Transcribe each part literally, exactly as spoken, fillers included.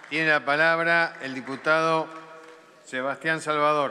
Tiene la palabra el diputado Sebastián Salvador.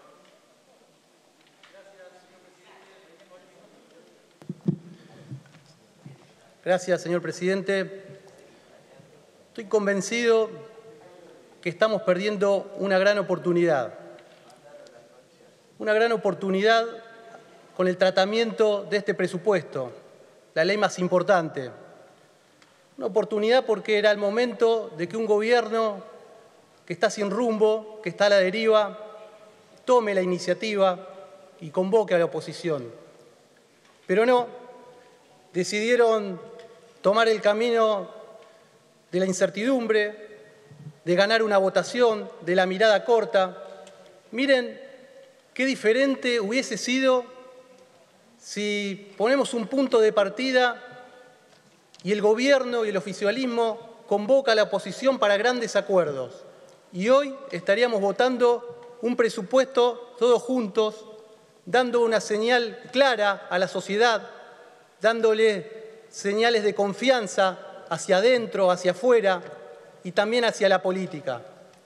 Gracias, señor presidente. Estoy convencido que estamos perdiendo una gran oportunidad. Una gran oportunidad con el tratamiento de este presupuesto, la ley más importante. Una oportunidad porque era el momento de que un gobierno que está sin rumbo, que está a la deriva, tome la iniciativa y convoque a la oposición. Pero no, decidieron tomar el camino de la incertidumbre, de ganar una votación, de la mirada corta. Miren qué diferente hubiese sido si ponemos un punto de partida y el gobierno y el oficialismo convoca a la oposición para grandes acuerdos. Y hoy estaríamos votando un presupuesto todos juntos, dando una señal clara a la sociedad, dándole señales de confianza hacia adentro, hacia afuera y también hacia la política.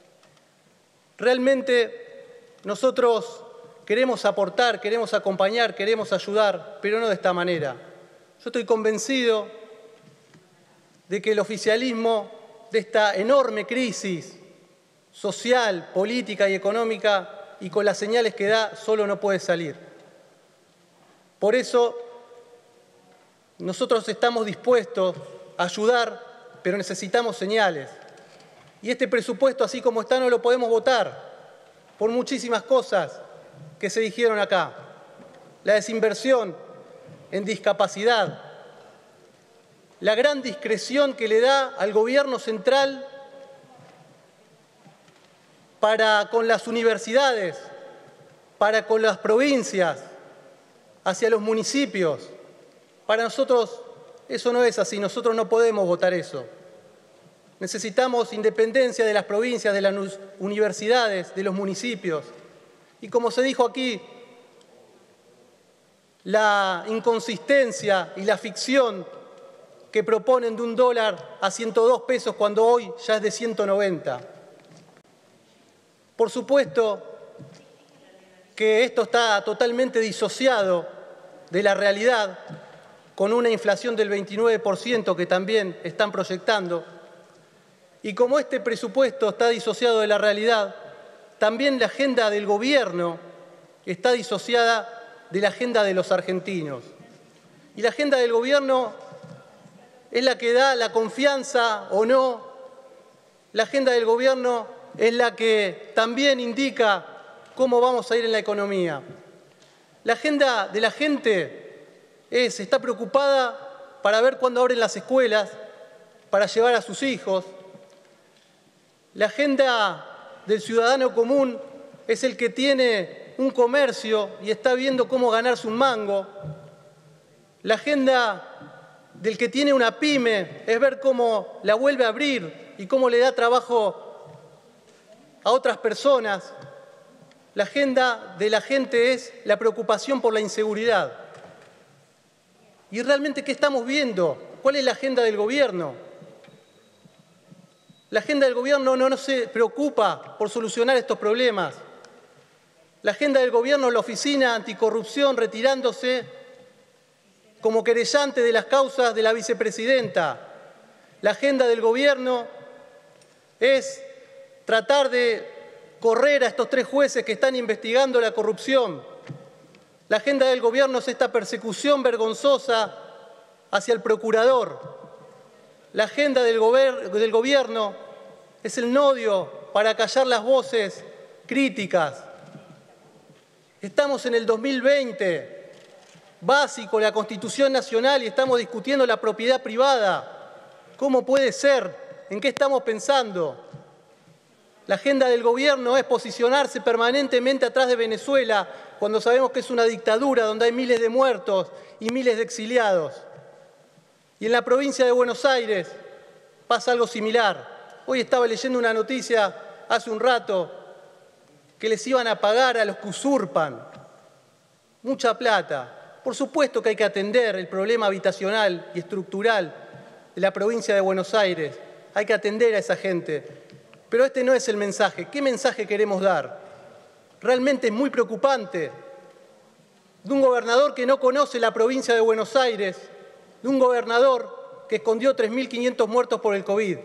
Realmente nosotros queremos aportar, queremos acompañar, queremos ayudar, pero no de esta manera. Yo estoy convencido de que el oficialismo de esta enorme crisis social, política y económica, y con las señales que da, solo no puede salir. Por eso, nosotros estamos dispuestos a ayudar, pero necesitamos señales. Y este presupuesto, así como está, no lo podemos votar por muchísimas cosas que se dijeron acá. La desinversión en discapacidad, la gran discreción que le da al gobierno central para con las universidades, para con las provincias, hacia los municipios. Para nosotros eso no es así, nosotros no podemos votar eso. Necesitamos independencia de las provincias, de las universidades, de los municipios. Y como se dijo aquí, la inconsistencia y la ficción que proponen de un dólar a ciento dos pesos cuando hoy ya es de ciento noventa. Por supuesto que esto está totalmente disociado de la realidad, con una inflación del veintinueve por ciento que también están proyectando. Y como este presupuesto está disociado de la realidad, también la agenda del gobierno está disociada de la agenda de los argentinos. Y la agenda del gobierno es la que da la confianza o no. La agenda del gobierno es la que también indica cómo vamos a ir en la economía. La agenda de la gente es, está preocupada para ver cuándo abren las escuelas, para llevar a sus hijos. La agenda del ciudadano común es el que tiene un comercio y está viendo cómo ganarse un mango. La agenda del que tiene una pyme es ver cómo la vuelve a abrir y cómo le da trabajo a otras personas. La agenda de la gente es la preocupación por la inseguridad. ¿Y realmente qué estamos viendo? ¿Cuál es la agenda del gobierno? La agenda del gobierno no, no se preocupa por solucionar estos problemas. La agenda del gobierno es la Oficina Anticorrupción retirándose como querellante de las causas de la vicepresidenta. La agenda del gobierno es tratar de correr a estos tres jueces que están investigando la corrupción. La agenda del gobierno es esta persecución vergonzosa hacia el procurador. La agenda del, gober- del gobierno es el nodio para callar las voces críticas. Estamos en el dos mil veinte, básico, la Constitución Nacional, y estamos discutiendo la propiedad privada. ¿Cómo puede ser? ¿En qué estamos pensando? La agenda del gobierno es posicionarse permanentemente atrás de Venezuela cuando sabemos que es una dictadura donde hay miles de muertos y miles de exiliados. Y en la provincia de Buenos Aires pasa algo similar. Hoy estaba leyendo una noticia hace un rato que les iban a pagar a los que usurpan. Mucha plata. Por supuesto que hay que atender el problema habitacional y estructural de la provincia de Buenos Aires. Hay que atender a esa gente. Pero este no es el mensaje. ¿Qué mensaje queremos dar? Realmente es muy preocupante. De un gobernador que no conoce la provincia de Buenos Aires, de un gobernador que escondió tres mil quinientos muertos por el COVID.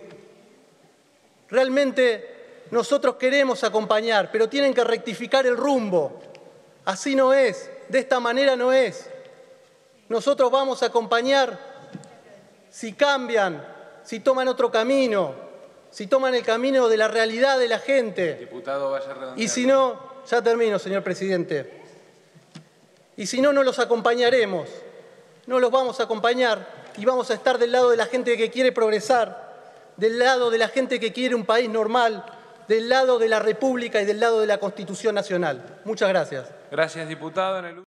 Realmente nosotros queremos acompañar, pero tienen que rectificar el rumbo. Así no es, de esta manera no es. Nosotros vamos a acompañar si cambian, si toman otro camino, si toman el camino de la realidad de la gente. Diputado, vaya redondeando. Y si no, ya termino, señor presidente. Y si no, no los acompañaremos. No los vamos a acompañar y vamos a estar del lado de la gente que quiere progresar, del lado de la gente que quiere un país normal, del lado de la República y del lado de la Constitución Nacional. Muchas gracias. Gracias, diputado. En el...